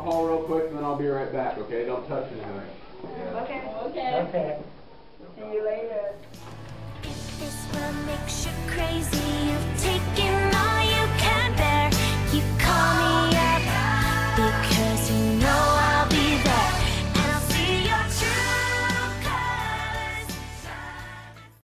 hall real quick, and then I'll be right back, okay? Don't touch anything. Okay. Okay. See you later. If this one makes you crazy, you'll take it.